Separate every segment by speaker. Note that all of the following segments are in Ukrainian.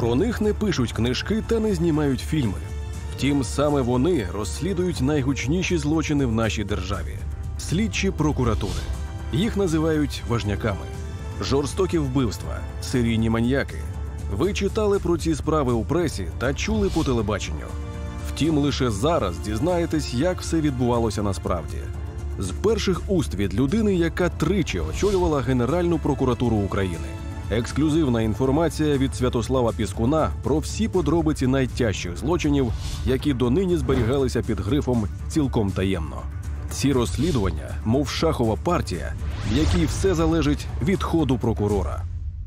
Speaker 1: Про них не пишуть книжки та не знімають фільми. Втім, саме вони розслідують найгучніші злочини в нашій державі – слідчі прокуратури. Їх називають важняками. Жорстокі вбивства, серійні маньяки. Ви читали про ці справи у пресі та чули по телебаченню. Втім, лише зараз дізнаєтесь, як все відбувалося насправді. З перших уст від людини, яка тричі очолювала Генеральну прокуратуру України. Ексклюзивна інформація від Святослава Піскуна про всі подробиці найтяжчих злочинів, які донині зберігалися під грифом «цілком таємно». Ці розслідування, мов шахова партія, в якій все залежить від ходу прокурора.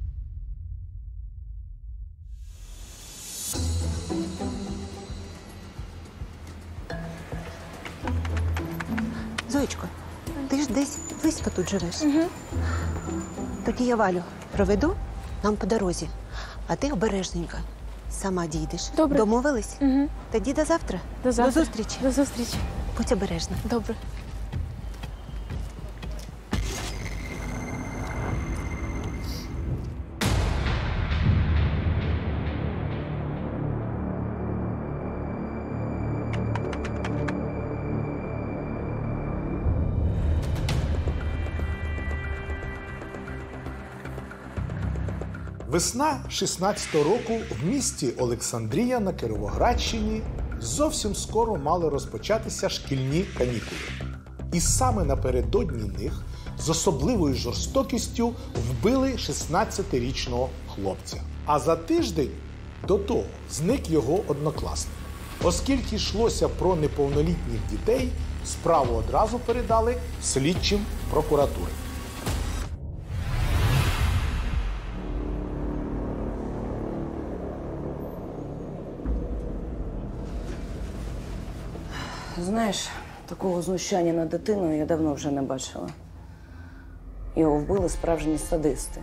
Speaker 2: Зоєчко, ти ж десь близько тут живеш. Тоді я Валю проведу нам по дорозі, а ти обережненько. Сама дійдеш.
Speaker 3: Добре.
Speaker 2: Домовились? Тоді до завтра.
Speaker 3: До завтра.
Speaker 2: До зустрічі.
Speaker 3: До зустрічі.
Speaker 2: Будь обережна.
Speaker 3: Добре.
Speaker 4: Весна 16-го року в місті Олександрія на Кіровоградщині зовсім скоро мали розпочатися шкільні канікули. І саме напередодні них з особливою жорстокістю вбили 16-річного хлопця. А за тиждень до того зник його однокласник. Оскільки йшлося про неповнолітніх дітей, справу одразу передали слідчим прокуратури.
Speaker 5: Знаєш, такого знущання над дитиною я давно вже не бачила. Його вбили справжні садисти.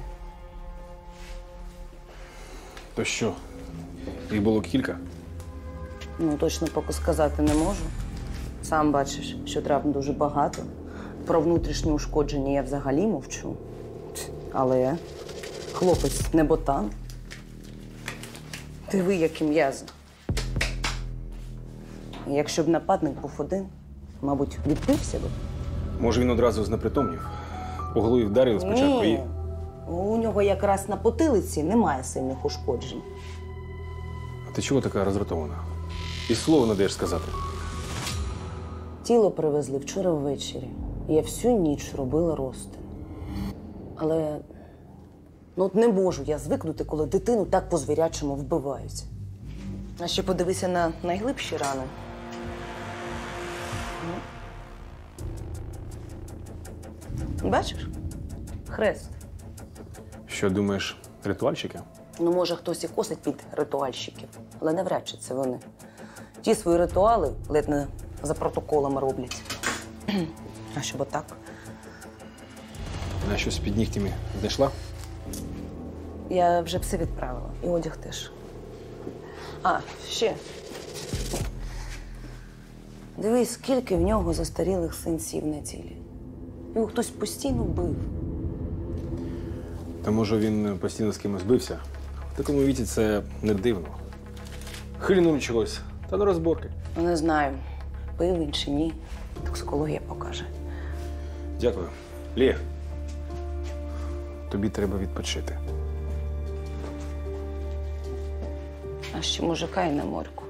Speaker 6: То що? Їх було кілька?
Speaker 5: Ну, точно поки сказати не можу. Сам бачиш, що травм дуже багато. Про внутрішні ушкодження я взагалі мовчу. Але хлопець не ботан. Диви, які м'язи. Якщо б нападник був один, мабуть, відбився б.
Speaker 6: Може, він одразу знепритомнів? По голові вдарили спочатку і...
Speaker 5: У нього якраз на потилиці немає сильних ушкоджень.
Speaker 6: А ти чого така роздратована? І слова не даєш сказати.
Speaker 5: Тіло привезли вчора ввечері. Я всю ніч робила розтин. Але от не можу я звикнути, коли дитину так по-звірячому вбивають. А ще подивися на найглибші рани. Бачиш? Хрест.
Speaker 6: Що, думаєш, ритуальщики?
Speaker 5: Ну, може, хтось і косить під ритуальщиків, але навряд чи це вони. Ті свої ритуали ледь не за протоколами роблять. А щоб отак?
Speaker 6: На щось під нігтями знайшла?
Speaker 5: Я вже все відправила. І одяг теж. А, ще. Дивись, скільки в нього застарілих синців на тілі. Його хтось постійно бив.
Speaker 6: Та може він постійно з кимось бився? В такому віці це не дивно. Хильнув чогось, та до розборки.
Speaker 5: Ну, не знаю, пив він чи ні. Токсикологія покаже.
Speaker 6: Дякую. Лє, тобі треба відпочити.
Speaker 5: А ще мужика і на морку.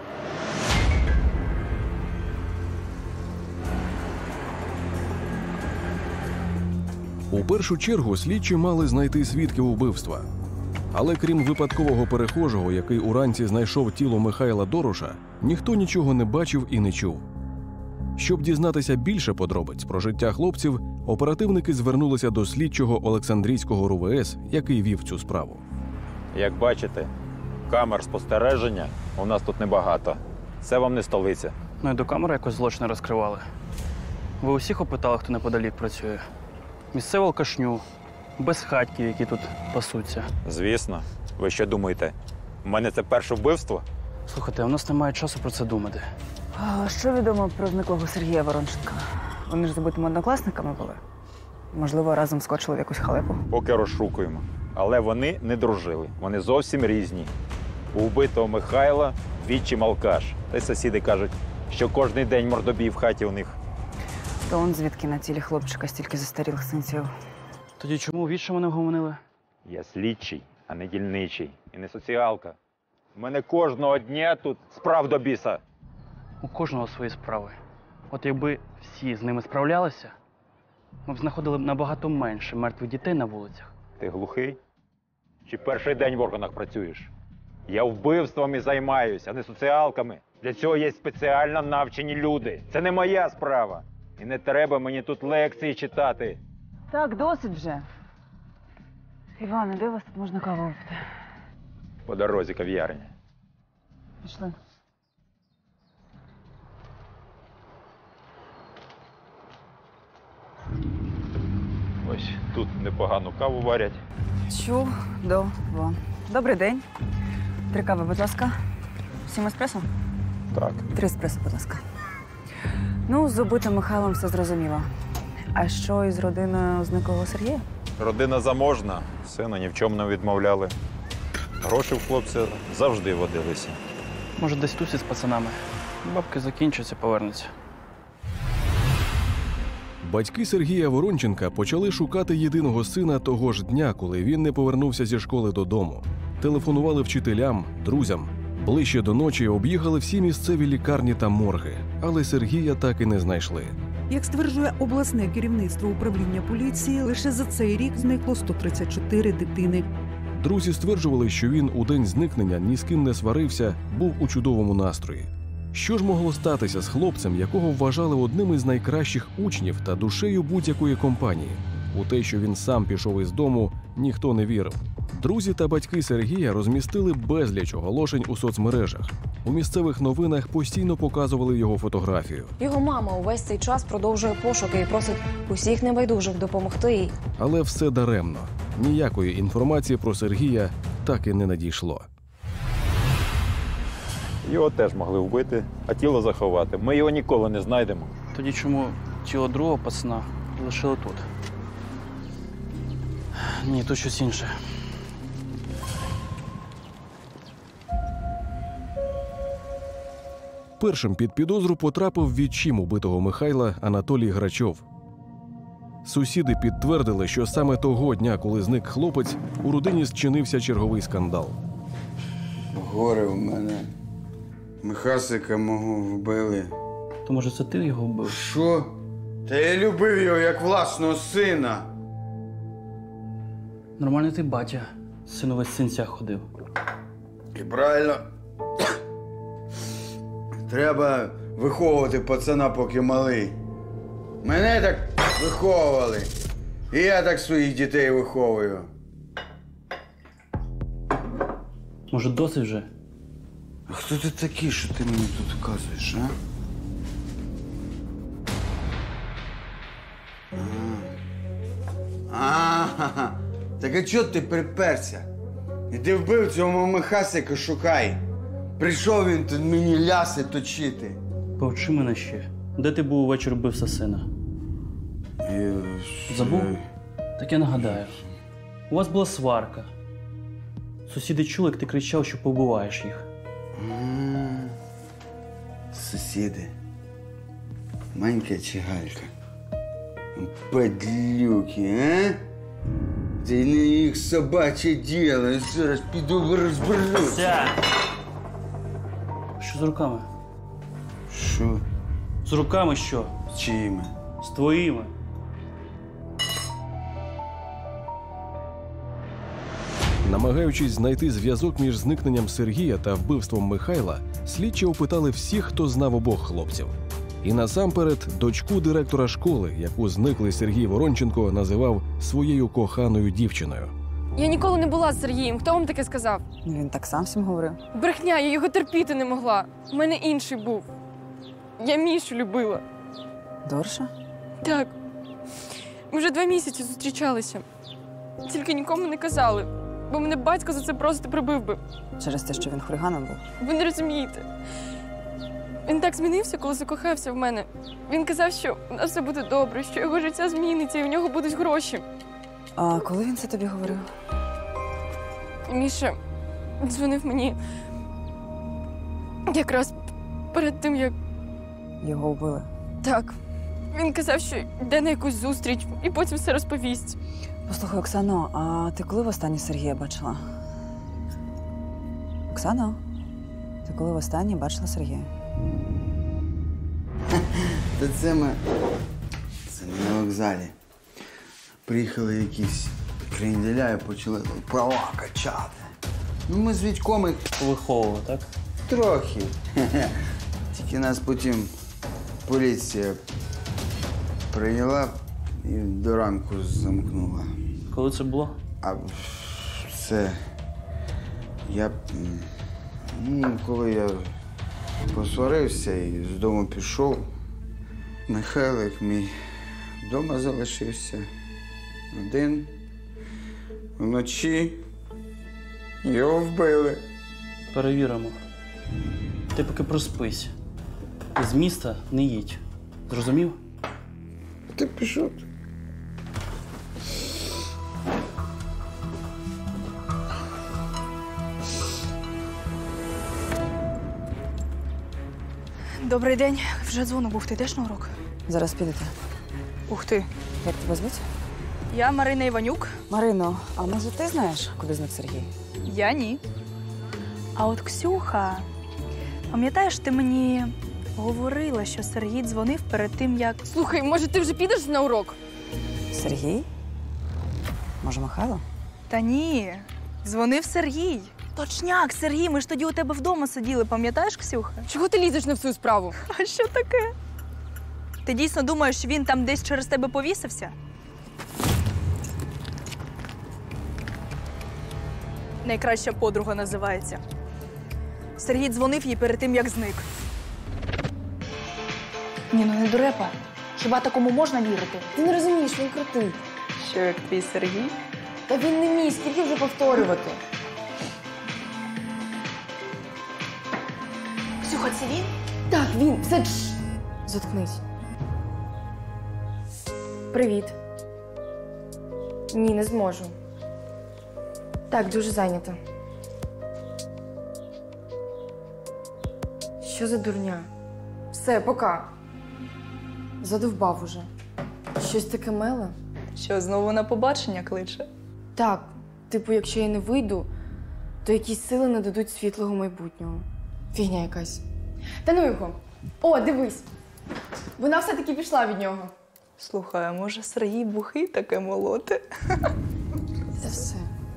Speaker 1: У першу чергу слідчі мали знайти свідків убивства. Але крім випадкового перехожого, який уранці знайшов тіло Михайла Дороша, ніхто нічого не бачив і не чув. Щоб дізнатися більше подробиць про життя хлопців, оперативники звернулися до слідчого Олександрійського РУВС, який вів цю справу.
Speaker 7: Як бачите, камер спостереження у нас тут небагато. Це вам не столиця.
Speaker 8: Ну і до камери якось злочин розкривали. Ви усіх опитали, хто неподалік працює? Місцеву алкашню, безхатьків, які тут пасуться.
Speaker 7: Звісно. Ви що думаєте, у мене це перше вбивство?
Speaker 8: Слухайте, у нас немає часу про це думати.
Speaker 9: А що відомо про зниклого Сергія Воронченка? Вони ж забутими однокласниками були. Можливо, разом скочили в якусь халепу.
Speaker 7: Поки розшукуємо. Але вони не дружили. Вони зовсім різні. У вбитого Михайла відчим алкаш. Та й сусіди кажуть, що кожний день мордобій в хаті у них.
Speaker 9: То он звідки на тілі хлопчика стільки застарілих синців.
Speaker 8: Тоді чому відчим мене вгомонили?
Speaker 7: Я слідчий, а не дільничий. І не соціалка. У мене кожного дня тут справ до біса.
Speaker 8: У кожного свої справи. От якби всі з ними справлялися, ми б знаходили набагато менше мертвих дітей на вулицях.
Speaker 7: Ти глухий? Чи перший день в органах працюєш? Я вбивствами займаюся, а не соціалками. Для цього є спеціально навчені люди. Це не моя справа. І не треба мені тут лекції читати.
Speaker 9: Так, досить вже. Іване, де у вас тут можна каву випити?
Speaker 7: По дорозі кав'ярні.
Speaker 9: Пішли.
Speaker 7: Ось тут непогану каву варять.
Speaker 9: Чудово. Добрий день. 3 кави, будь ласка. 7 еспресо?
Speaker 7: Так.
Speaker 9: 3 еспресо, будь ласка. Ну, з убитим Михайлом все зрозуміло. А що із родиною зниклого Сергія?
Speaker 7: Родина заможна, сина ні в чому не відмовляли. Гроші в хлопця завжди водилися.
Speaker 8: Може, десь тусі з пацанами. Бабки закінчаться, повернуться.
Speaker 1: Батьки Сергія Воронченка почали шукати єдиного сина того ж дня, коли він не повернувся зі школи додому. Телефонували вчителям, друзям. Ближче до ночі об'їхали всі місцеві лікарні та морги, але Сергія так і не знайшли.
Speaker 3: Як стверджує обласне керівництво управління поліції, лише за цей рік зникло 134 дитини.
Speaker 1: Друзі стверджували, що він у день зникнення ні з ким не сварився, був у чудовому настрої. Що ж могло статися з хлопцем, якого вважали одним із найкращих учнів та душею будь-якої компанії? У те, що він сам пішов із дому, ніхто не вірив. Друзі та батьки Сергія розмістили безліч оголошень у соцмережах. У місцевих новинах постійно показували його фотографію.
Speaker 10: Його мама увесь цей час продовжує пошуки і просить усіх небайдужих допомогти їй.
Speaker 1: Але все даремно. Ніякої інформації про Сергія так і не надійшло.
Speaker 7: Його теж могли вбити, а тіло заховати. Ми його ніколи не знайдемо.
Speaker 8: Тоді чому тіло другого пацана лишили тут? Ні, тут щось інше.
Speaker 1: Першим під підозру потрапив відчим убитого Михайла Анатолій Грачов. Сусіди підтвердили, що саме того дня, коли зник хлопець, у родині зчинився черговий скандал.
Speaker 11: Горе в мене. Михасика мого вбили.
Speaker 8: То, може, це ти його вбив?
Speaker 11: Що? Та я любив його як власного сина.
Speaker 8: Нормальний ти батя. Син увесь в синцях ходив.
Speaker 11: І правильно. Треба виховувати пацана, поки малий. Мене так виховували. І я так своїх дітей виховую.
Speaker 8: Може, досить вже?
Speaker 11: А хто ти такий, що ти мені тут вказуєш, а? Так а чого ти приперся? Іди вбив цього Михасика, шукай. Прийшов він тут мені ляси точити.
Speaker 8: Повчи мене ще. Де ти був увечері бився сина? Забув? Так я нагадаю. У вас була сварка. Сусіди чули, як ти кричав, що побиваєш їх.
Speaker 11: Сусіди. Манька чи Галька? Падлюки, а? Це не їх собаче діло. Я зараз піду розберуся.
Speaker 8: Що з руками?
Speaker 11: Що?
Speaker 8: З руками що?
Speaker 11: З чиїми?
Speaker 8: З твоїми.
Speaker 1: Намагаючись знайти зв'язок між зникненням Сергія та вбивством Михайла, слідчі опитали всіх, хто знав обох хлопців. І насамперед дочку директора школи, яку зниклий Сергій Воронченко називав своєю коханою дівчиною.
Speaker 10: Я ніколи не була з Сергієм. Хто вам таке сказав?
Speaker 9: Він так сам всім говорив.
Speaker 10: Брехня, я його терпіти не могла. У мене інший був. Я Мішу любила.
Speaker 9: Дорша?
Speaker 10: Так. Ми вже 2 місяці зустрічалися. Тільки нікому не казали, бо мене батько за це просто прибив би.
Speaker 9: Через те, що він хуліганом був?
Speaker 10: Ви не розумієте. Він так змінився, коли закохався в мене. Він казав, що у нас все буде добре, що його життя зміниться і в нього будуть гроші.
Speaker 9: А коли він це тобі говорив?
Speaker 10: Міша дзвонив мені Якраз перед тим, як...
Speaker 9: Його вбили.
Speaker 10: Так. Він казав, що йде на якусь зустріч і потім все розповість.
Speaker 9: Послухай, Оксано, а ти коли востаннє Сергія бачила? Оксано, ти коли востаннє бачила Сергія?
Speaker 11: Та це ми на вокзалі. Приїхали якісь кренделя і почали права качати. Ну, ми з Вітьком їх
Speaker 8: Виховував, так?
Speaker 11: трохи. Тільки нас потім поліція прийняла і до ранку замкнула.
Speaker 8: Коли це було?
Speaker 11: А це... коли я посварився і з дому пішов, Михайлик мій вдома залишився один. Вночі його вбили.
Speaker 8: Перевіримо. Ти поки проспись. З міста не їдь. Зрозумів?
Speaker 11: Ти пішов.
Speaker 12: Добрий день. Вже дзвоник був. Ти йдеш на урок?
Speaker 9: Зараз підете.
Speaker 12: Ух ти.
Speaker 9: Як тебе звуть?
Speaker 12: Я Марина Іванюк.
Speaker 9: Марино, а може ти знаєш, куди зник Сергій?
Speaker 12: Я ні. А от Ксюха, пам'ятаєш, ти мені говорила, що Сергій дзвонив перед тим, як...
Speaker 10: Слухай, може ти вже підеш на урок?
Speaker 9: Сергій? Може, Михайло?
Speaker 12: Та ні, дзвонив Сергій. Точняк, Сергій, ми ж тоді у тебе вдома сиділи, пам'ятаєш, Ксюха?
Speaker 10: Чого ти лізеш на всю справу?
Speaker 12: А що таке? Ти дійсно думаєш, що він там десь через тебе повісився? Найкраща подруга називається. Сергій дзвонив їй перед тим, як зник. Ні, ну не дурепа. Хіба такому можна вірити?
Speaker 10: Ти не розумієш, він крутий.
Speaker 12: Що, як твій Сергій?
Speaker 10: Та він не міг, скільки вже повторювати.
Speaker 12: Ксюха, це він?
Speaker 10: Так, він. Все. Заткнись. Привіт. Ні, не зможу. Так, дуже зайнята. Що за дурня? Все, пока. Задовбав уже. Щось таке миле?
Speaker 12: Що, знову на побачення кличе?
Speaker 10: Так, типу, якщо я не вийду, то якісь сили не дадуть світлого майбутнього. Фігня якась. Та ну його. О, дивись. Вона все-таки пішла від нього.
Speaker 12: Слухай, а може Сергій бухий таке молоте?
Speaker 10: Це все.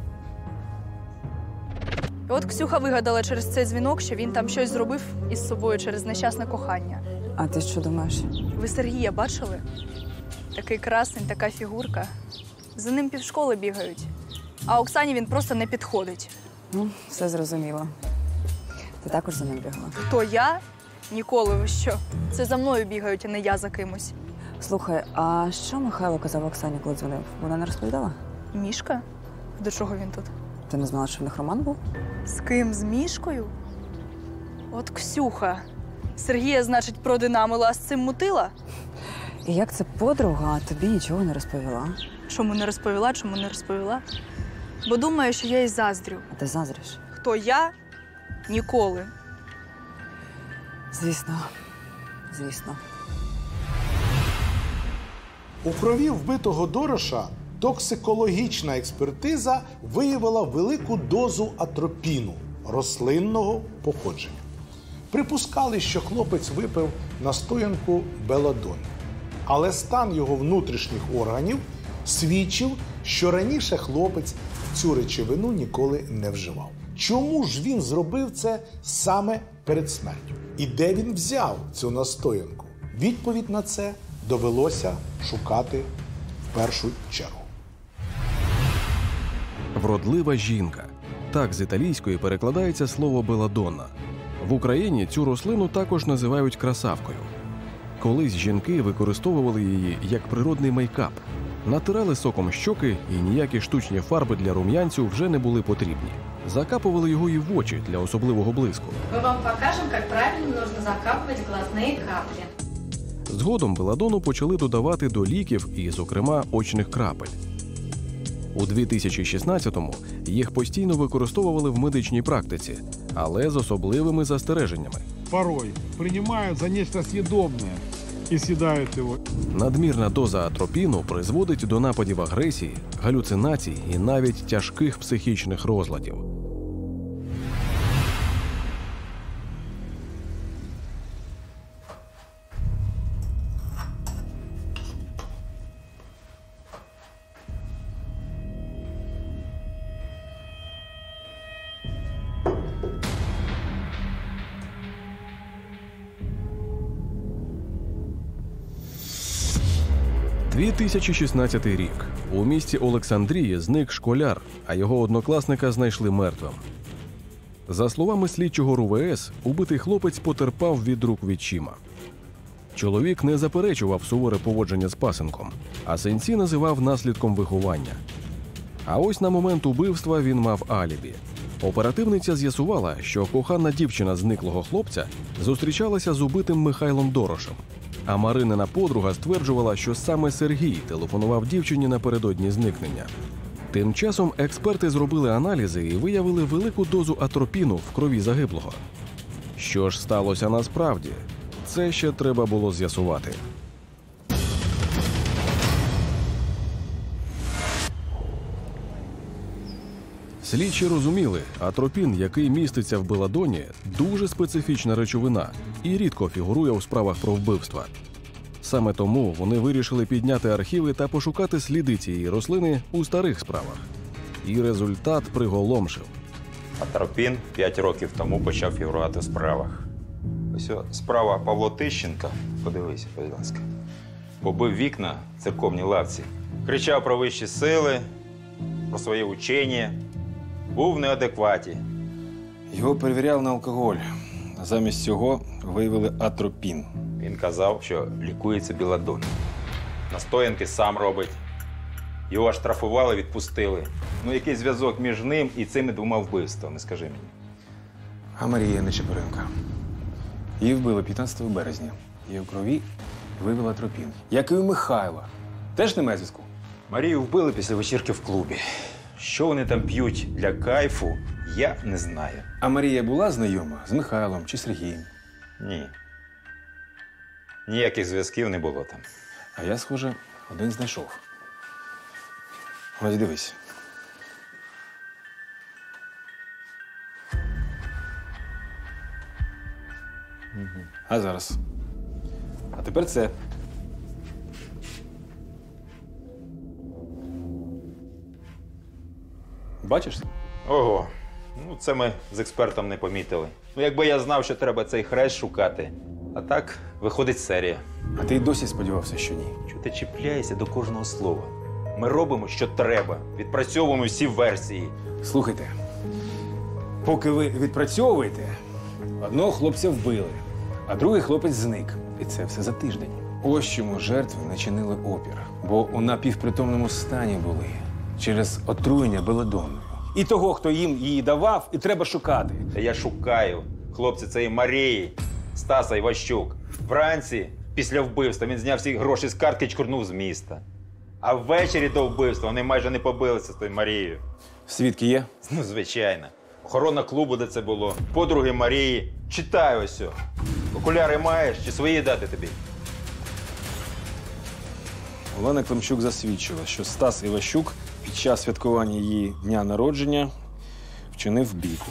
Speaker 12: І от Ксюха вигадала через цей дзвінок, що він там щось зробив із собою через нещасне кохання.
Speaker 9: А ти що думаєш?
Speaker 12: Ви Сергія бачили? Такий красень, така фігурка. За ним півшколи бігають. А Оксані він просто не підходить.
Speaker 9: Ну, все зрозуміло. Ти також за ним бігала?
Speaker 12: То я? Ніколи, ви що? Це за мною бігають, а не я за кимось.
Speaker 9: Слухай, а що Михайло казав Оксані, коли дзвонив? Вона не розповідала?
Speaker 12: Мішка? До чого він тут?
Speaker 9: Ти не знала, що в них роман був?
Speaker 12: З ким? З Мішкою? От Ксюха. Сергія, значить, продинамила, а з цим мутила?
Speaker 9: І як це подруга, а тобі нічого не розповіла?
Speaker 12: Чому не розповіла, чому не розповіла? Бо думаю, що я їй заздрю.
Speaker 9: А ти заздриш?
Speaker 12: Хто я? Ніколи.
Speaker 9: Звісно. Звісно.
Speaker 4: У крові вбитого Дороша токсикологічна експертиза виявила велику дозу атропіну рослинного походження. Припускали, що хлопець випив настоянку беладону. Але стан його внутрішніх органів свідчив, що раніше хлопець цю речовину ніколи не вживав. Чому ж він зробив це саме перед смертю? І де він взяв цю настоянку? Відповідь на це довелося шукати в першу чергу.
Speaker 1: Вродлива жінка. Так з італійської перекладається слово беладонна. В Україні цю рослину також називають красавкою. Колись жінки використовували її як природний мейкап. Натирали соком щоки, і ніякі штучні фарби для рум'янцю вже не були потрібні. Закапували його і в очі для особливого блиску.
Speaker 13: Ми вам покажемо, як правильно потрібно закапувати глазні каплі.
Speaker 1: Згодом беладону почали додавати до ліків і, зокрема, очних крапель. У 2016-му їх постійно використовували в медичній практиці, але з особливими застереженнями.
Speaker 14: Порой принимают за нечто съедобное и съедают его.
Speaker 1: Надмірна доза атропіну призводить до нападів агресії, галюцинацій і навіть тяжких психічних розладів. – 2016 рік. У місті Олександрії зник школяр, а його однокласника знайшли мертвим. За словами слідчого РУВС, убитий хлопець потерпав від рук відчима. Чоловік не заперечував суворе поводження з пасенком, а синці називав наслідком виховання. А ось на момент убивства він мав алібі. Оперативниця з'ясувала, що кохана дівчина зниклого хлопця зустрічалася з убитим Михайлом Дорошем. А Маринина подруга стверджувала, що саме Сергій телефонував дівчині напередодні зникнення. Тим часом експерти зробили аналізи і виявили велику дозу атропіну в крові загиблого. Що ж сталося насправді? Це ще треба було з'ясувати. Слідчі розуміли, атропін, який міститься в беладоні, дуже специфічна речовина і рідко фігурує у справах про вбивства. Саме тому вони вирішили підняти архіви та пошукати сліди цієї рослини у старих справах. І результат приголомшив.
Speaker 7: Атропін 5 років тому почав фігурувати в справах. Ось справа Павло Тищенка, подивись, будь ласка, побив вікна в церковній лавці, кричав про вищі сили, про своє учення, був в неадекваті.
Speaker 6: Його перевіряли на алкоголь. Замість цього виявили атропін.
Speaker 7: Він казав, що лікується беладон. Настоянки сам робить. Його штрафували, відпустили. Ну, який зв'язок між ним і цими двома вбивствами, скажи мені.
Speaker 6: А Марія Нечепоренко. Її вбили 15 березня. Її в крові виявили атропін. Як і у Михайла. Теж немає зв'язку?
Speaker 7: Марію вбили після вечірки в клубі. Що вони там п'ють для кайфу, я не знаю.
Speaker 6: А Марія була знайома з Михайлом чи Сергієм?
Speaker 7: Ні. Ніяких зв'язків не було там.
Speaker 6: А я, схоже, один знайшов. Ось дивись. А зараз. А тепер це. Бачиш?
Speaker 7: Ого. Ну, це ми з експертом не помітили. Ну, якби я знав, що треба цей хрест шукати. А так, виходить серія.
Speaker 6: А ти й досі сподівався, що ні.
Speaker 7: Чого ти чіпляєшся до кожного слова? Ми робимо, що треба. Відпрацьовуємо всі версії.
Speaker 6: Слухайте, поки ви відпрацьовуєте, одного хлопця вбили, а другий хлопець зник. І це все за тиждень. Ось чому жертви не чинили опір. Бо у напівпритомному стані були через отруєння беладонною. І того, хто їм її давав, і треба шукати.
Speaker 7: Та я шукаю. Хлопці цієї Марії, Стаса Іващук. Вранці, після вбивства, він зняв всі гроші з картки і чкурнув з міста. А ввечері до вбивства вони майже не побилися з тою Марією.
Speaker 6: Свідки є?
Speaker 7: Ну, звичайно. Охорона клубу, де це було. Подруги Марії. Читай ось. Окуляри маєш чи свої дати тобі?
Speaker 6: Олена Климчук засвідчила, що Стас Іващук під час святкування її дня народження вчинив бійку.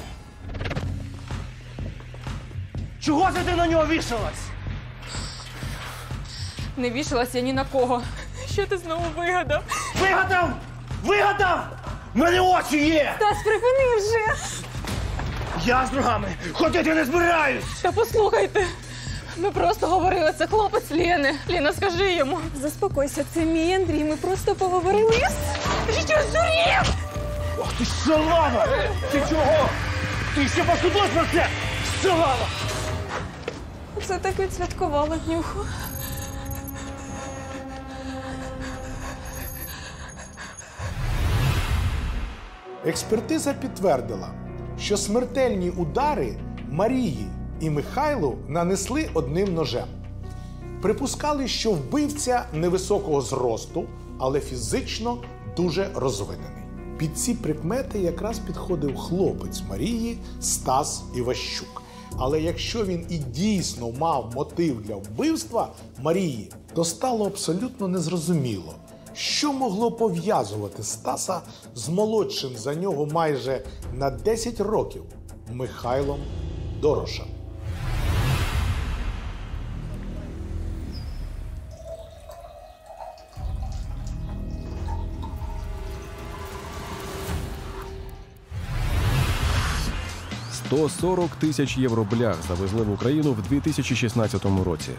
Speaker 15: Чого це ти на нього вішалась?
Speaker 12: Не вішалась я ні на кого. Що ти знову вигадав?
Speaker 15: Вигадав! Вигадав! В мене очі є!
Speaker 12: Стас, припини вже!
Speaker 15: Я з другами ходити не збираюсь!
Speaker 12: Та послухайте, ми просто говорили, це хлопець Лєни. Ліна, скажи йому. Заспокойся, це мій Андрій, ми просто поговорили. Ти що, здурів?
Speaker 15: Ох ти шалава! Ти чого? Ти ще посудиш про це? Шалава!
Speaker 12: Оце так відсвяткувала, Нюху.
Speaker 4: Експертиза підтвердила, що смертельні удари Марії і Михайлу нанесли одним ножем. Припускали, що вбивця невисокого зросту, але фізично дуже розвинений. Під ці прикмети якраз підходив хлопець Марії Стас Іващук. Але якщо він і дійсно мав мотив для вбивства Марії, то стало абсолютно незрозуміло, що могло пов'язувати Стаса з молодшим за нього майже на 10 років Михайлом Дорошем.
Speaker 1: $140 тисяч євроблях завезли в Україну в 2016 році.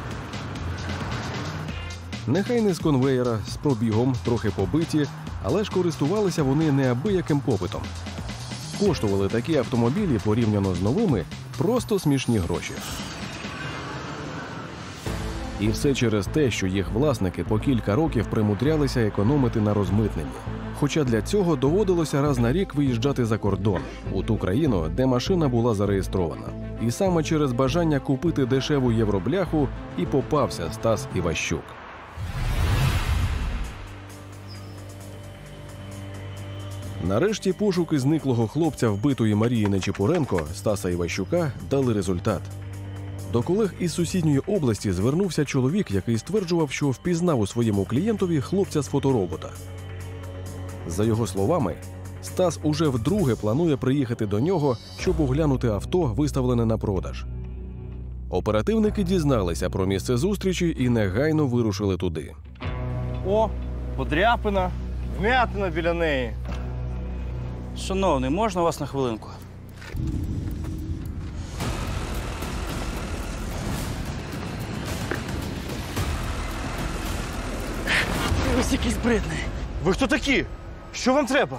Speaker 1: Нехай не з конвеєра, з пробігом, трохи побиті, але ж користувалися вони неабияким попитом. Коштували такі автомобілі, порівняно з новими, просто смішні гроші. І все через те, що їх власники по кілька років примудрялися економити на розмитненні. Хоча для цього доводилося раз на рік виїжджати за кордон, у ту країну, де машина була зареєстрована. І саме через бажання купити дешеву євробляху і попався Стас Іващук. Нарешті пошуки зниклого хлопця вбитої Марії Нечипоренко, Стаса Іващука, дали результат. До колег із сусідньої області звернувся чоловік, який стверджував, що впізнав у своєму клієнтові хлопця з фоторобота. За його словами, Стас уже вдруге планує приїхати до нього, щоб оглянути авто, виставлене на продаж. Оперативники дізналися про місце зустрічі і негайно вирушили туди.
Speaker 15: О, подряпина, вмятина біля неї.
Speaker 8: Шановний, можна вас на хвилинку?
Speaker 15: Ось якийсь бридний. Ви хто такі? Що вам треба?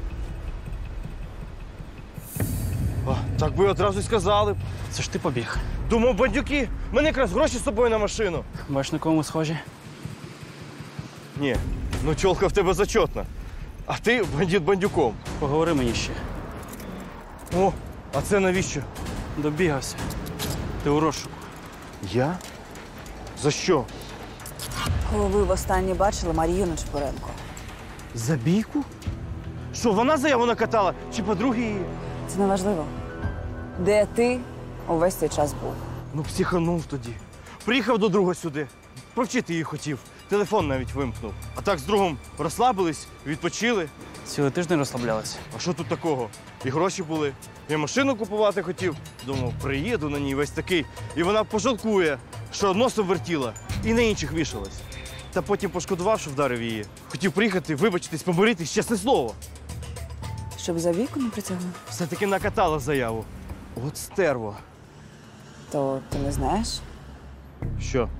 Speaker 15: Так би одразу й сказали б.
Speaker 8: Це ж ти побіг.
Speaker 15: Думав, бандюки. Мене якраз гроші з собою на машину.
Speaker 8: Бач, на кого ми схожі?
Speaker 15: Ні, ну чолка в тебе зачетна. А ти бандит бандюком.
Speaker 8: Поговори мені ще.
Speaker 15: О, а це навіщо?
Speaker 8: Добігався. Ти у розшуку.
Speaker 15: Я? За що?
Speaker 9: Ви востаннє бачили Марію Нечипоренко?
Speaker 15: За бійку? Що, вона заяву накатала? Чи подруги її?
Speaker 9: Це неважливо. Де ти увесь цей час був?
Speaker 15: Ну, психанув тоді. Приїхав до друга сюди. Провчити її хотів. Телефон навіть вимкнув. А так з другом розслабились, відпочили.
Speaker 8: Цілий тиждень розслаблялися.
Speaker 15: А що тут такого? І гроші були. Я машину купувати хотів. Думав, приїду на ній весь такий. І вона пожалкує, що носом вертіла і на інших вішалась. Та потім пошкодував, що вдарив її. Хотів приїхати, вибачитись, помиритись, чесне слово.
Speaker 9: Щоб за віку не притягнув?
Speaker 15: Все-таки накатала заяву. От стерво.
Speaker 9: То ти не знаєш?
Speaker 15: Що?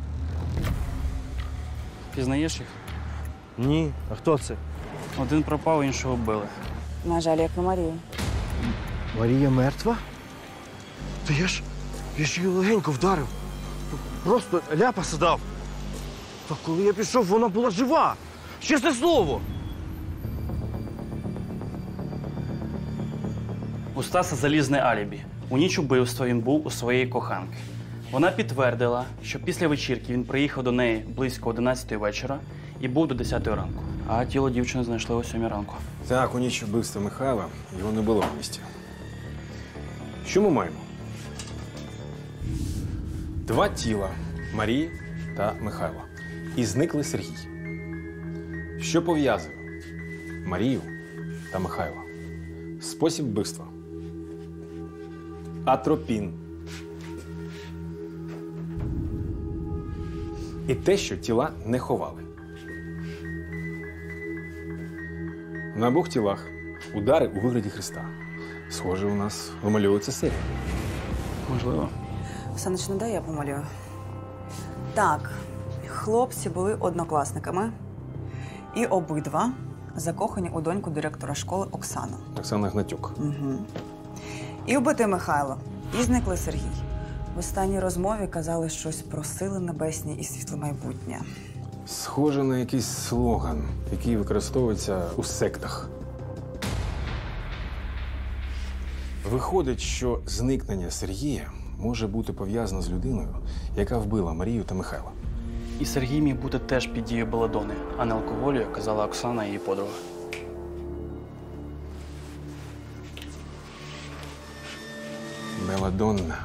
Speaker 8: Пізнаєш їх?
Speaker 15: Ні. А хто це?
Speaker 8: Один пропав, іншого вбили.
Speaker 9: На жаль, як на Марію.
Speaker 15: Марія мертва? Та я ж її легенько вдарив. Просто ляпаса дав. Та коли я пішов, вона була жива. Чесне слово.
Speaker 8: У Стаса залізне алібі. У ніч убивства він був у своєї коханки. Вона підтвердила, що після вечірки він приїхав до неї близько 11 вечора і був до 10 ранку. А тіло дівчини знайшли о 7 ранку.
Speaker 6: Так, у ніч вбивства Михайла його не було в місті. Що ми маємо? 2 тіла Марії та Михайла. І зникли Сергій. Що пов'язує Марію та Михайла? Спосіб вбивства. Атропін. І те, що тіла не ховали. На обох тілах удари у вигляді хреста. Схоже, у нас вимальовується серія.
Speaker 8: Можливо.
Speaker 9: Саныч, не дай я помалюю. Так, хлопці були однокласниками. І обидва закохані у доньку директора школи Оксану.
Speaker 6: Оксана Гнатюк.
Speaker 9: Угу. І вбитий Михайло. І зниклий Сергій. В останній розмові казали щось про сили небесні і світле майбутнє.
Speaker 6: Схоже на якийсь слоган, який використовується у сектах. Виходить, що зникнення Сергія може бути пов'язано з людиною, яка вбила Марію та Михайла.
Speaker 8: І Сергій міг бути теж під дією белладони, а не алкоголю, як казала Оксана і її подруга.
Speaker 6: Беладонна.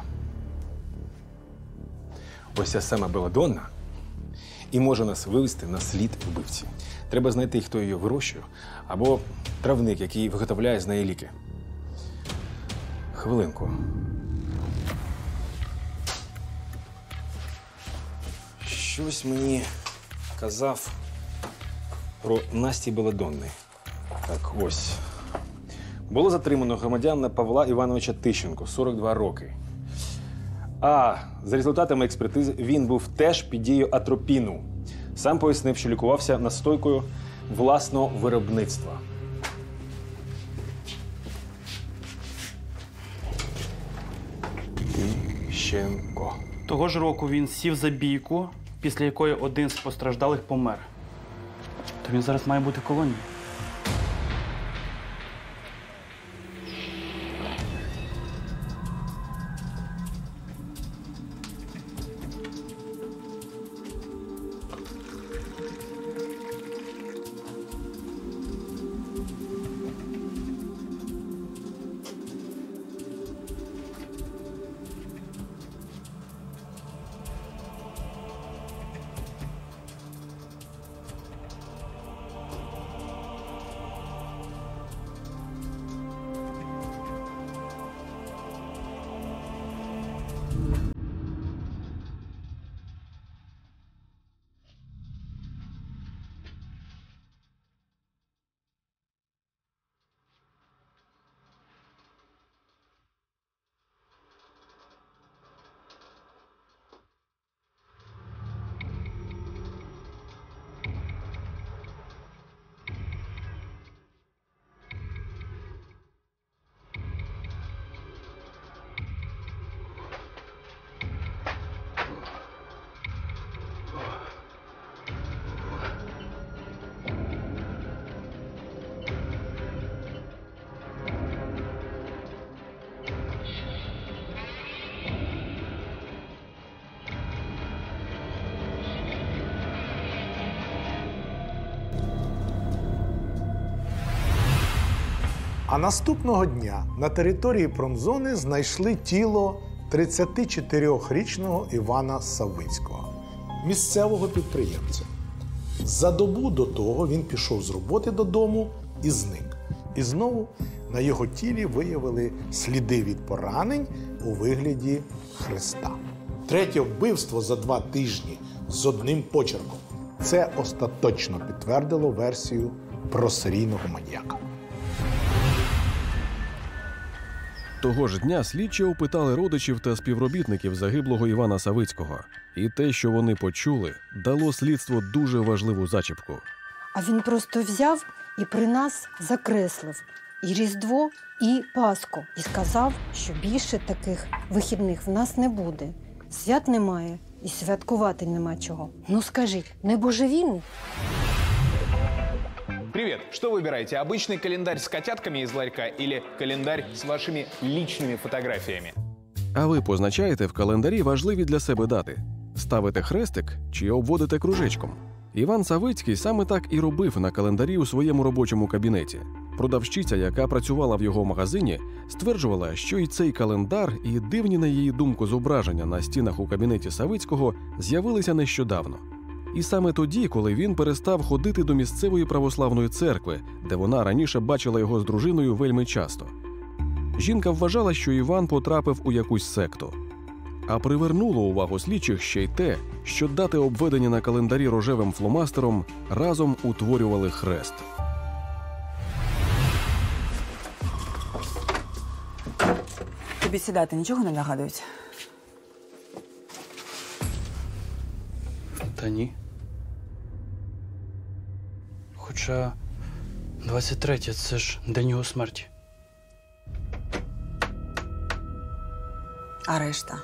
Speaker 6: Ось ця сама Беладонна і може нас вивести на слід вбивці. Треба знайти, хто її вирощує, або травник, який виготовляє з неї ліки. Хвилинку. Щось мені казав про Насті Беладонни. Так, ось. Було затримано громадянина Павла Івановича Тищенко, 42 роки. А за результатами експертизи він був теж під дією атропіну. Сам пояснив, що лікувався настойкою власного виробництва. Тищенко.
Speaker 8: Того ж року він сів за бійку, після якої один з постраждалих помер. То він зараз має бути в колонії.
Speaker 4: А наступного дня на території промзони знайшли тіло 34-річного Івана Савицького, місцевого підприємця. За добу до того він пішов з роботи додому і зник. І знову на його тілі виявили сліди від поранень у вигляді хреста. Третє вбивство за 2 тижні з одним почерком. Це остаточно підтвердило версію про серійного маніяка.
Speaker 1: Того ж дня слідчі опитали родичів та співробітників загиблого Івана Савицького. І те, що вони почули, дало слідству дуже важливу зачіпку.
Speaker 16: А він просто взяв і при нас закреслив і Різдво, і Пасху. І сказав, що більше таких вихідних в нас не буде. Свят немає і святкувати нема чого. Ну скажіть, не божевільний?
Speaker 17: Привет! Что выбираете? Обычный календарь с котятками из ларька или календарь с вашими личными фотографиями?
Speaker 1: А ви позначаєте в календарі важливі для себе дати? Ставите хрестик чи обводите кружечком? Іван Савицький саме так і робив на календарі у своєму робочому кабінеті. Продавщиця, яка працювала в його магазині, стверджувала, що і цей календар, і дивні, на її думку, зображення на стінах у кабінеті Савицького з'явилися нещодавно. І саме тоді, коли він перестав ходити до місцевої православної церкви, де вона раніше бачила його з дружиною вельми часто. Жінка вважала, що Іван потрапив у якусь секту. А привернуло увагу слідчих ще й те, що дати, обведені на календарі рожевим фломастером, разом утворювали хрест.
Speaker 9: Тобі ці дати нічого не нагадують?
Speaker 8: Та ні. Хоча 23-є – це ж день його смерті.
Speaker 9: А решта?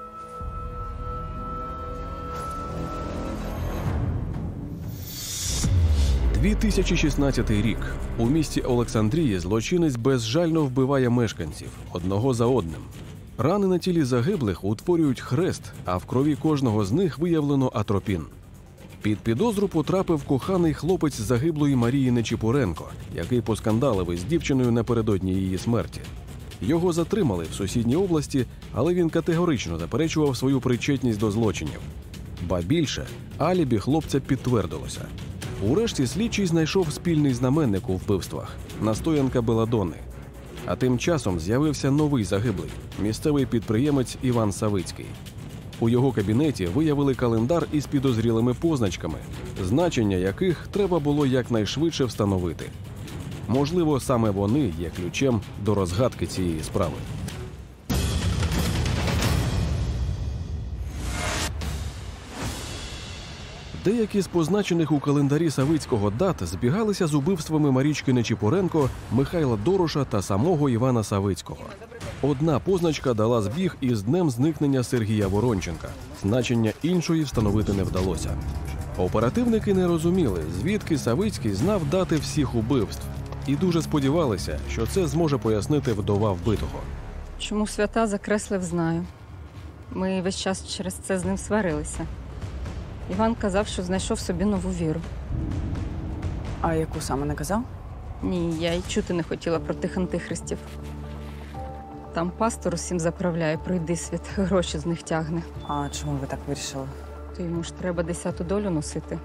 Speaker 1: – 2016 рік. У місті Олександрії злочинець безжально вбиває мешканців одного за одним. Рани на тілі загиблих утворюють хрест, а в крові кожного з них виявлено атропін. Під підозру потрапив коханий хлопець загиблої Марії Нечіпуренко, який поскандалив із дівчиною напередодні її смерті. Його затримали в сусідній області, але він категорично заперечував свою причетність до злочинів. Ба більше, алібі хлопця підтвердилося. Урешті слідчий знайшов спільний знаменник у вбивствах – настоянка Беладонни. А тим часом з'явився новий загиблий – місцевий підприємець Іван Савицький. У його кабінеті виявили календар із підозрілими позначками, значення яких треба було якнайшвидше встановити. Можливо, саме вони є ключем до розгадки цієї справи. Деякі з позначених у календарі Савицького дат збігалися з убивствами Марічки Нечіпоренко, Михайла Дороша та самого Івана Савицького. Одна позначка дала збіг із днем зникнення Сергія Воронченка. Значення іншої встановити не вдалося. Оперативники не розуміли, звідки Савицький знав дати всіх убивств. І дуже сподівалися, що це зможе пояснити вдова вбитого.
Speaker 18: Чому свята закреслив, знаю. Ми весь час через це з ним сварилися. Іван казав, що знайшов собі нову віру.
Speaker 9: А яку саме не казав?
Speaker 18: Ні, я й чути не хотіла про тих антихристів. Там пастор усім заправляє, пройди світ, гроші з них тягне.
Speaker 9: А чому ви так вирішили?
Speaker 18: То йому ж треба 10-ту долю носити.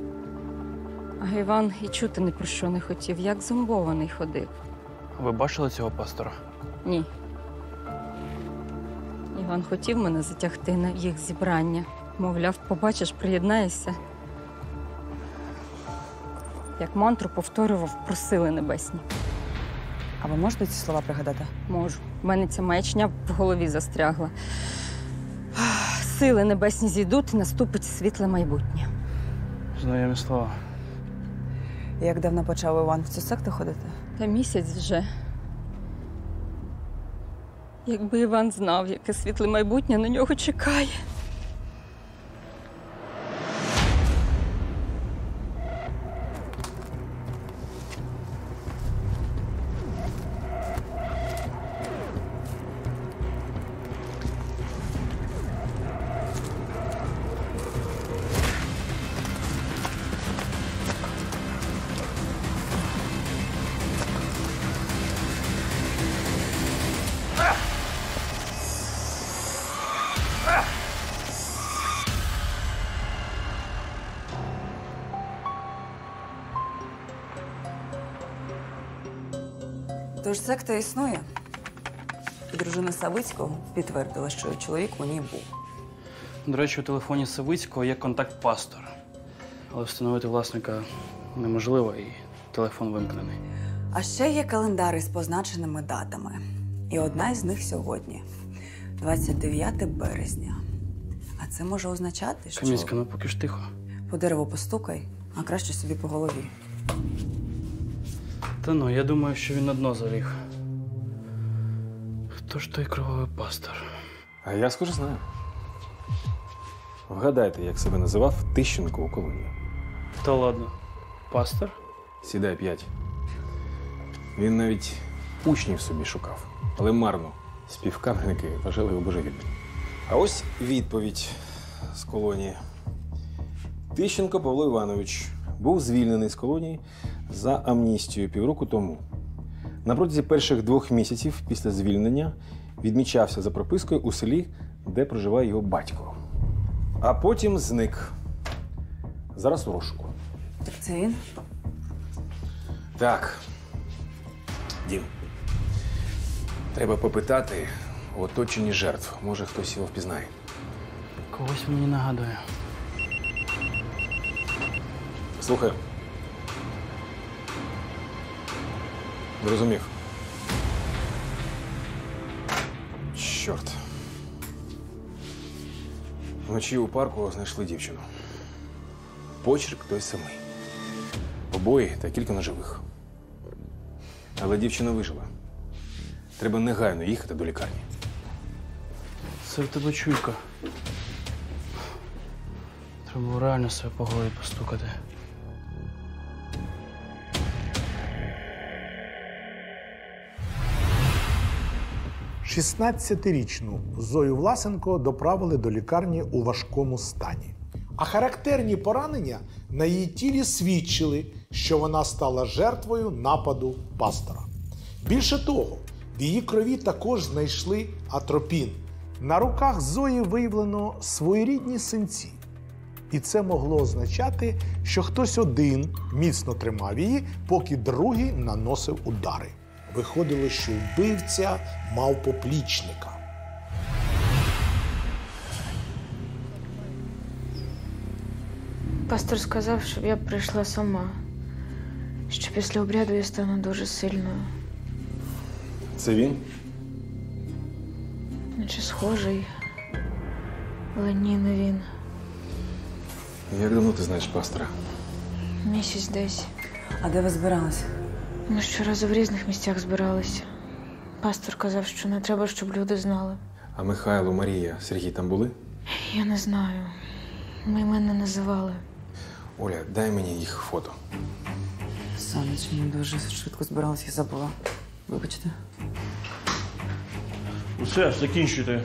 Speaker 18: А Іван і чути ні про що не хотів, як зомбований ходив.
Speaker 8: Ви бачили цього пастора?
Speaker 18: Ні. Іван хотів мене затягти на їх зібрання. Мовляв, побачиш, приєднаєшся. Як мантру повторював про сили небесні.
Speaker 9: А ви можете ці слова пригадати?
Speaker 18: Можу. У мене ця маячня в голові застрягла. Сили небесні зійдуть і наступить світле майбутнє.
Speaker 8: Знайомі слова.
Speaker 9: Як давно почав Іван в цю секту ходити?
Speaker 18: Та місяць вже. Якби Іван знав, яке світле майбутнє на нього чекає.
Speaker 9: Тож секта існує. І дружина Савицького підтвердила, що чоловік у ній був.
Speaker 8: До речі, у телефоні Савицького є контакт пастора. Але встановити власника неможливо, і телефон вимкнений.
Speaker 9: А ще є календари з позначеними датами. І одна із них сьогодні. 29 березня. А це може означати, що…
Speaker 8: Каміська, ну поки ж тихо.
Speaker 9: По дереву постукай, а краще собі по голові.
Speaker 8: Та ну, я думаю, що він на дно заліг. Хто ж той кровавий пастор?
Speaker 6: А я схоже знаю. Вгадайте, як себе називав Тищенко у колонії.
Speaker 8: Та ладно. Пастор?
Speaker 6: Сідай 5. Він навіть учнів собі шукав, але марно. Співкамерники вважали його божевільним. А ось відповідь з колонії. Тищенко Павло Іванович був звільнений з колонії за амністією півроку тому. На протязі перших 2 місяців після звільнення відмічався за пропискою у селі, де проживає його батько. А потім зник. Зараз у розшуку.
Speaker 9: Так це він?
Speaker 6: Так. Дім. Треба попитати у оточенні жертв. Може, хтось його впізнає.
Speaker 8: Когось мені нагадує.
Speaker 6: Слухай. Зрозумів. Чорт. Вночі у парку знайшли дівчину. Почерк той самий. Побої та кілька ножових. Але дівчина вижила. Треба негайно їхати до лікарні.
Speaker 8: Це в тебе чуйка. Треба було реально себе по голові постукати.
Speaker 4: – 16-річну Зою Власенко доправили до лікарні у важкому стані. А характерні поранення на її тілі свідчили, що вона стала жертвою нападу пастора. Більше того, В її крові також знайшли атропін. На руках Зої виявлено своєрідні синці. І це могло означати, що хтось один міцно тримав її, поки другий наносив удари. Виходило, що вбивця мав поплічника.
Speaker 10: Пастор сказав, щоб я прийшла сама. Що після обряду я стану дуже сильною.
Speaker 6: Це він?
Speaker 10: Наче схожий. Але ні, не він.
Speaker 6: Як давно ти знаєш пастора?
Speaker 10: Місяць десь.
Speaker 9: А де ви збиралися?
Speaker 10: Ми щоразу в різних місцях збиралися. Пастор казав, що не треба, щоб люди знали.
Speaker 6: А Михайло, Марія, Сергій там були?
Speaker 10: Я не знаю. Ми імен не називали.
Speaker 6: Оля, дай мені їх фото.
Speaker 9: Сонечко, ми дуже швидко збиралися і забула. Вибачте.
Speaker 6: Усе, закінчуйте.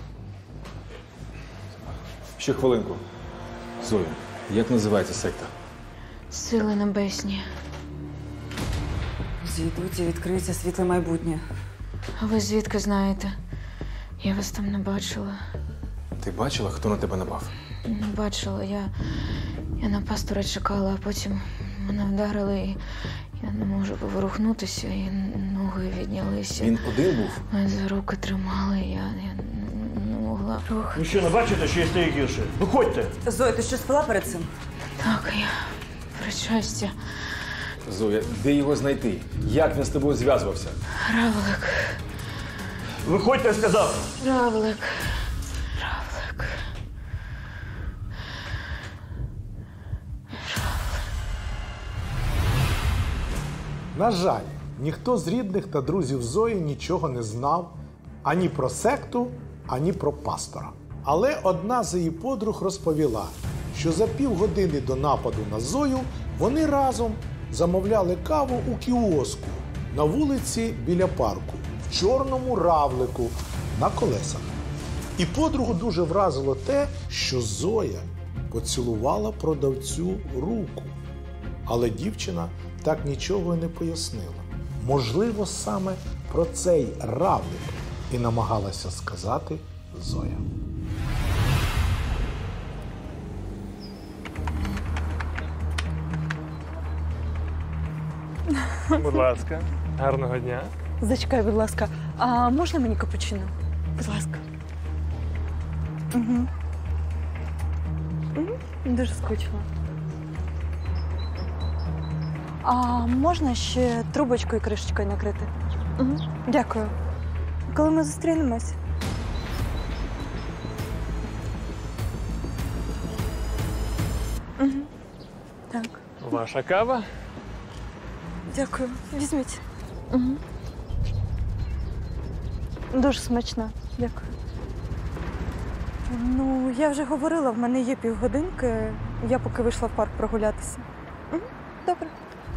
Speaker 6: Ще хвилинку. Зоя, як називається секта?
Speaker 10: Сили небесні.
Speaker 9: Зійдуть і відкриється світле майбутнє.
Speaker 10: А ви звідки знаєте? Я вас там не бачила.
Speaker 6: Ти бачила, хто на тебе напав?
Speaker 10: Не бачила. Я на пастора чекала, а потім мене вдарили, і я не можу поворухнутися, і ноги віднялися.
Speaker 6: Він один був?
Speaker 10: Мене за руки тримали, я не могла рухати.
Speaker 19: Ви що, не бачите, що є стає гірше? Виходьте!
Speaker 9: Зоя, ти що спала перед цим?
Speaker 10: Так, я причастя.
Speaker 6: Зоя, де його знайти? Як він з тобою зв'язувався?
Speaker 10: Равлик.
Speaker 19: Виходьте, я сказав!
Speaker 10: Равлик.
Speaker 4: На жаль, ніхто з рідних та друзів Зої нічого не знав ані про секту, ані про пастора. Але одна з її подруг розповіла, що за півгодини до нападу на Зою вони разом замовляли каву у кіоску на вулиці біля парку, в чорному равлику на колесах. І подругу дуже вразило те, що Зоя поцілувала продавцю руку. Але дівчина так нічого і не пояснила. Можливо, саме про цей равлик і намагалася сказати Зоя.
Speaker 20: Будь ласка, гарного дня.
Speaker 12: Зачекай, будь ласка, а можна мені капучино? Будь ласка. Угу. Дуже скучила. А можна ще трубочкою і кришечкою накрити? Угу. Дякую. Коли ми зустрінемось? Угу. Так.
Speaker 20: Ваша кава?
Speaker 12: Дякую. Візьміть. Угу. Дуже смачна. Дякую. Ну, я вже говорила, в мене є півгодинки. Я поки вийшла в парк прогулятися. Угу. Добре.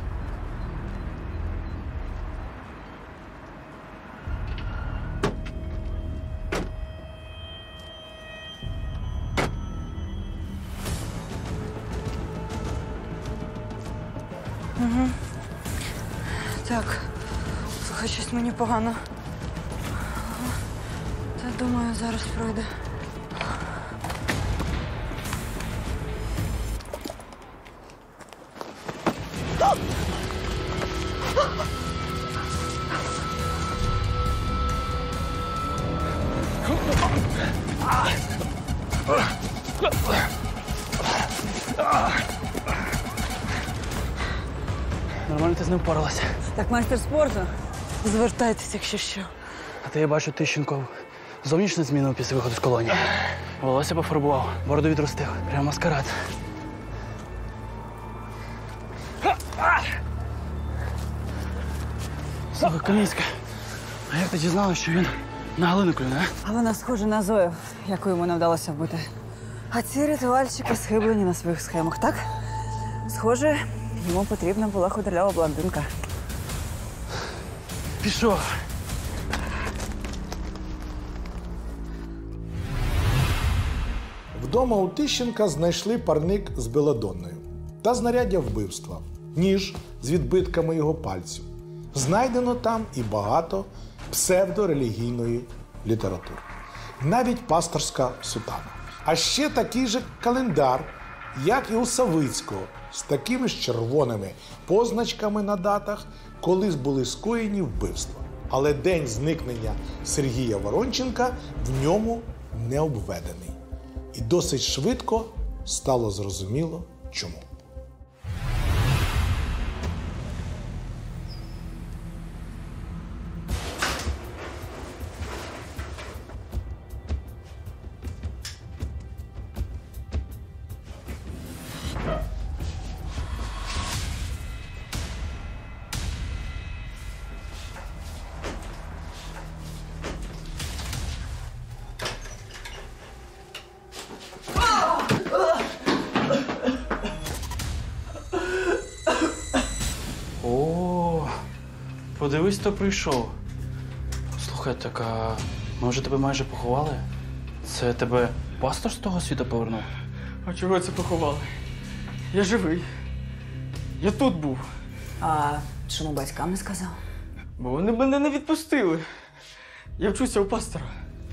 Speaker 12: Угу. Так, слухай, щось мені погано. Та думаю, зараз пройде.
Speaker 8: Нормально ти з ним впоралася.
Speaker 9: Так, майстер спорту. Звертайтеся, якщо що.
Speaker 8: А ти, я бачу, Тищенко зовнішнє змінив після виходу з колонії. Волосся пофарбував, бороду відростив. Прямо маскарад. Слухай, Камінська, а як ти дізналася, що він на Галину клюне, а?
Speaker 9: А вона схожа на Зою, яку йому не вдалося вбити. А ці ритуальщики схиблені на своїх схемах, так? Схоже, йому потрібна була худорлява блондинка.
Speaker 8: Пішов.
Speaker 4: Вдома у Тищенка знайшли парник з белладонною та знаряддя вбивства, ніж з відбитками його пальців. Знайдено там і багато псевдорелігійної літератури. Навіть пасторська сутана. А ще такий же календар, як і у Савицького, з такими ж червоними позначками на датах, коли були скоєні вбивства. Але день зникнення Сергія Воронченка в ньому не обведений. І досить швидко стало зрозуміло, чому.
Speaker 8: О, подивись, хто прийшов. Слухай, так а ми вже тебе майже поховали? Це тебе пастор з того світу повернув?
Speaker 20: А чого це поховали? Я живий. Я тут був.
Speaker 9: А чому батькам не сказав?
Speaker 20: Бо вони мене не відпустили. Я вчуся у пастора.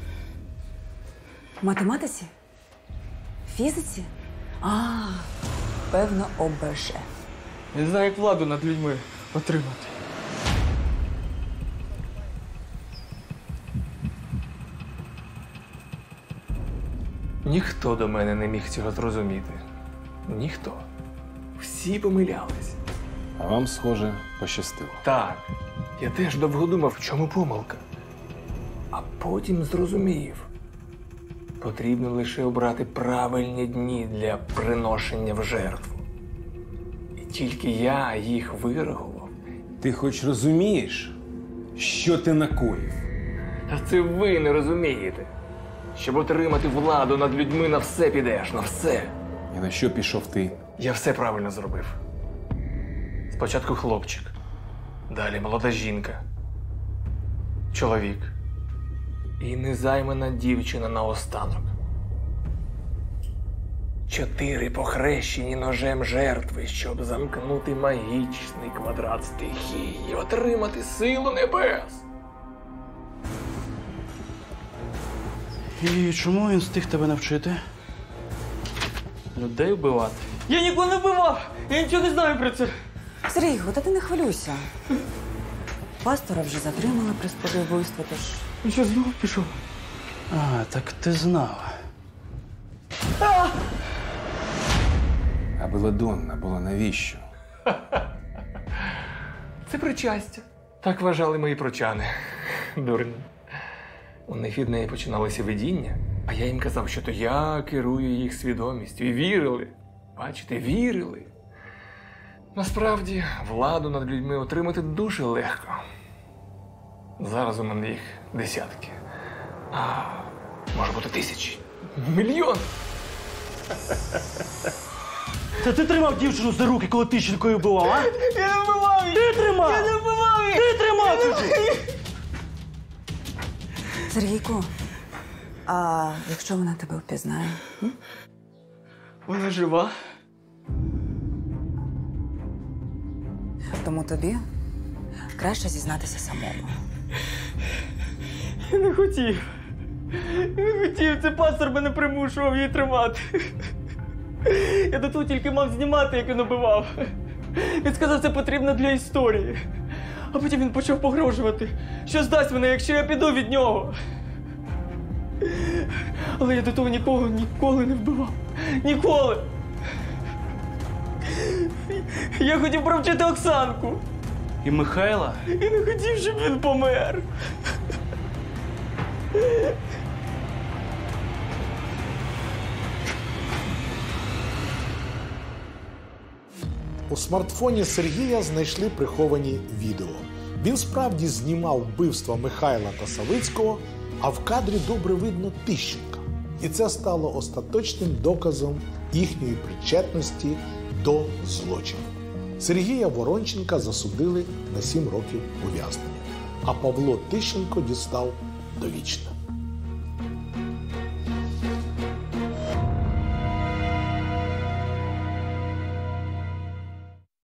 Speaker 9: В математиці? Фізиці? А, певно, ОБЖ.
Speaker 20: Не знаю, як владу над людьми отримати.
Speaker 17: Ніхто до мене не міг цього зрозуміти. Ніхто. Всі помилялись.
Speaker 6: А вам, схоже, пощастило.
Speaker 17: Так. Я теж довго думав, в чому помилка. А потім зрозумів. Потрібно лише обрати правильні дні для приношення в жертву. І тільки я їх вирахував.
Speaker 6: Ти хоч розумієш, що ти накоїв?
Speaker 17: Та це ви не розумієте. Щоб отримати владу над людьми, на все підеш, на все.
Speaker 6: І на що пішов ти?
Speaker 17: Я все правильно зробив. Спочатку хлопчик, далі молода жінка, чоловік і незаймана дівчина наостанок. 4 похрещені ножем жертви, щоб замкнути магічний квадрат стихії і отримати силу небес.
Speaker 8: І чому він встиг тебе навчити? Людей вбивати?
Speaker 20: Я нікого не вбивав! Я нічого не знаю про це!
Speaker 9: Сергійко, та ти не хвилюйся. Пастора вже затримали при спробі вбивства, тож...
Speaker 20: Він що, знову пішов?
Speaker 8: А, так ти знав.
Speaker 6: А Беладонна була навіщо?
Speaker 17: Це причастя. Так вважали мої прочани. Дурні. У них від неї починалося видіння, а я їм казав, що то я керую їх свідомістю. І вірили. Бачите, вірили. Насправді, владу над людьми отримати дуже легко. Зараз у мене їх десятки. А може бути тисячі. Мільйон.
Speaker 19: Та ти тримав дівчину за руки, коли Тищенкою вбивав, а?
Speaker 20: Я не вбивав її!
Speaker 19: Ти тримав!
Speaker 20: Я не вбивав її!
Speaker 19: Ти тримав, кажу!
Speaker 9: Сергійко, а якщо вона тебе впізнає?
Speaker 20: Вона жива.
Speaker 9: Тому тобі краще зізнатися самому.
Speaker 20: Я не хотів. Я не хотів. Це пастор мене примушував її тримати. Я до того тільки мав знімати, як він убивав. Він сказав, це потрібно для історії. А потім він почав погрожувати, що здасть мене, якщо я піду від нього. Але я до того ніколи не вбивав. Ніколи. Я хотів провчити Оксанку.
Speaker 8: І Михайла?
Speaker 20: І не хотів, щоб він помер.
Speaker 4: У смартфоні Сергія знайшли приховані відео. Він справді знімав вбивства Михайла та Савицького, а в кадрі добре видно Тищенка. І це стало остаточним доказом їхньої причетності до злочину. Сергія Воронченка засудили на 7 років ув'язнення, а Павло Тищенко дістав довічне.